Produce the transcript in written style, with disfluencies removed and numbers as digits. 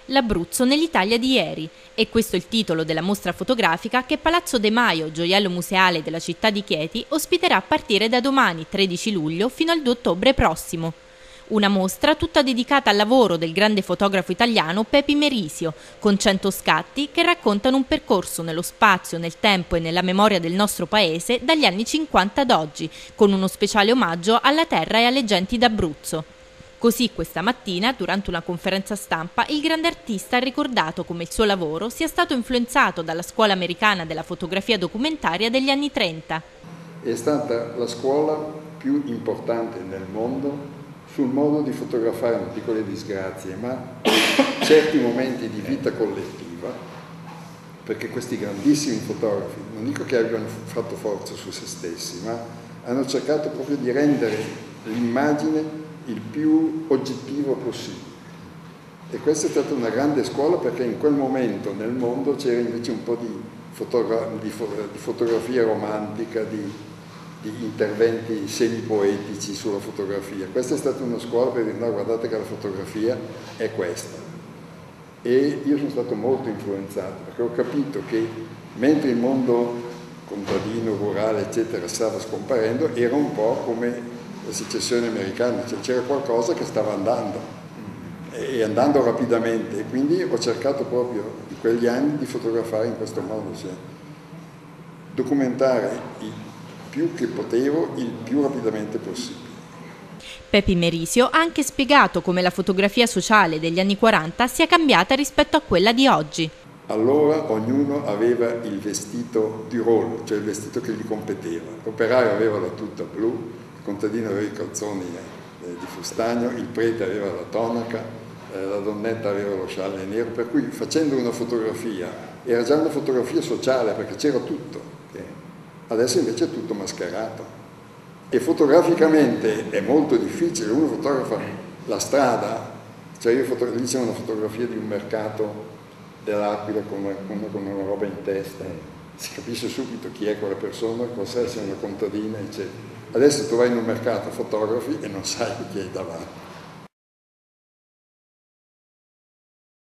L'Abruzzo nell'Italia di ieri. E questo è il titolo della mostra fotografica che Palazzo De Maio, gioiello museale della città di Chieti, ospiterà a partire da domani, 13 luglio, fino al 2 ottobre prossimo. Una mostra tutta dedicata al lavoro del grande fotografo italiano Pepi Merisio, con 100 scatti che raccontano un percorso nello spazio, nel tempo e nella memoria del nostro paese dagli anni 50 ad oggi, con uno speciale omaggio alla terra e alle genti d'Abruzzo. Così questa mattina, durante una conferenza stampa, il grande artista ha ricordato come il suo lavoro sia stato influenzato dalla scuola americana della fotografia documentaria degli anni 30. È stata la scuola più importante nel mondo sul modo di fotografare non piccole disgrazie, ma certi momenti di vita collettiva, perché questi grandissimi fotografi, non dico che abbiano fatto forza su se stessi, ma hanno cercato proprio di rendere l'immagine il più oggettivo possibile. E questa è stata una grande scuola, perché in quel momento nel mondo c'era invece un po' di fotografia romantica, di interventi semi-poetici sulla fotografia. Questa è stata una scuola per dire: no, guardate che la fotografia è questa. E io sono stato molto influenzato, perché ho capito che mentre il mondo contadino, rurale, eccetera, stava scomparendo, era un po' come la secessione americana, cioè c'era qualcosa che stava andando, e andando rapidamente, e quindi ho cercato proprio in quegli anni di fotografare in questo modo, cioè documentare il più che potevo, il più rapidamente possibile. Pepi Merisio ha anche spiegato come la fotografia sociale degli anni 40 sia cambiata rispetto a quella di oggi. Allora ognuno aveva il vestito di ruolo, cioè il vestito che gli competeva. L'operaio aveva la tuta blu, il contadino aveva i calzoni di fustagno, il prete aveva la tonaca, la donnetta aveva lo scialle nero, per cui facendo una fotografia era già una fotografia sociale, perché c'era tutto. Adesso invece è tutto mascherato. E fotograficamente è molto difficile, uno fotografa la strada, cioè lì c'è una fotografia di un mercato dell'Aquila con una roba in testa, si capisce subito chi è quella persona, cos'è, se è una contadina, eccetera. Adesso tu vai in un mercato, fotografi e non sai chi hai davanti.